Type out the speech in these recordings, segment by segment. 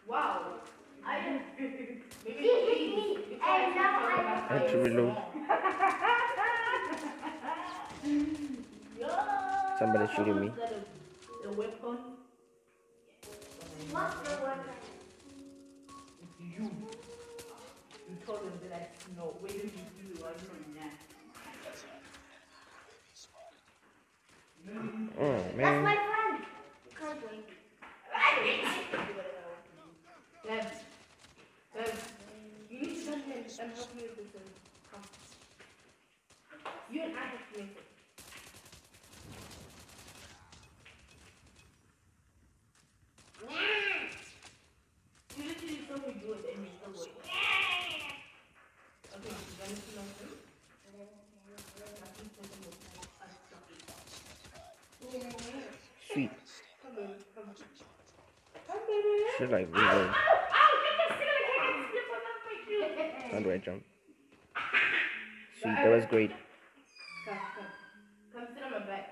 Wow. She hit me and now I had to reload. Somebody's shooting me. The weapon. What's the weapon? You. You told them that I know. Where did you do the one from that? Oh man. That's my friend. Can't drink. Deb, you need to come here and help me with this one. Come. You and I have to make it. You literally saw me do it and you still wait. Okay, you want to see my friend? Sweet. Come, baby. Come. Come, baby. Should like reload. Ow! Ow! Slip on my face. How do I jump? Sweet, that was great. Come. Come sit on my back.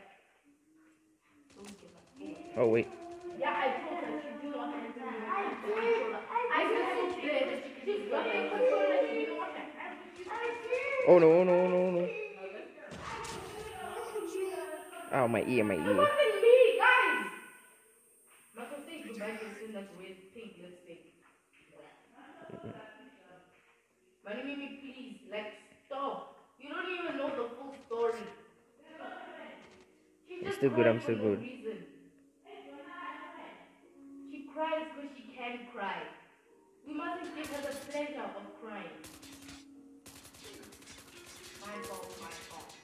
Oh wait. Yeah, I told her she didn't want to enter me. I said she's there, but she's got the controller and she didn't want to. Oh no, oh no, oh no, oh no. Oh, my ear, my ear. It wasn't me, guys! My sister said goodbye to soon as wears pink lipstick. Mimi, please, like, stop. You don't even know the full story. I'm still good, I'm still good. She cries because she can cry. We mustn't give her the pleasure of crying. My fault.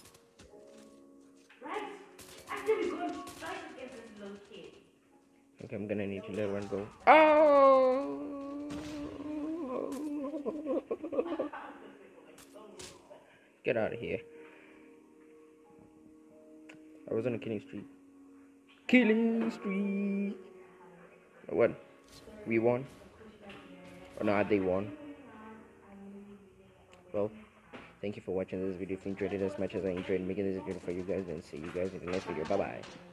Right? After we go and try to get this little kid. Okay, I'm gonna need to let one go. Oh! Get out of here. I was on a killing streak. Killing streak! What? We won? Or no, they won? Well, thank you for watching this video. If you enjoyed it as much as I enjoyed making this video for you guys, then see you guys in the next video. Bye bye.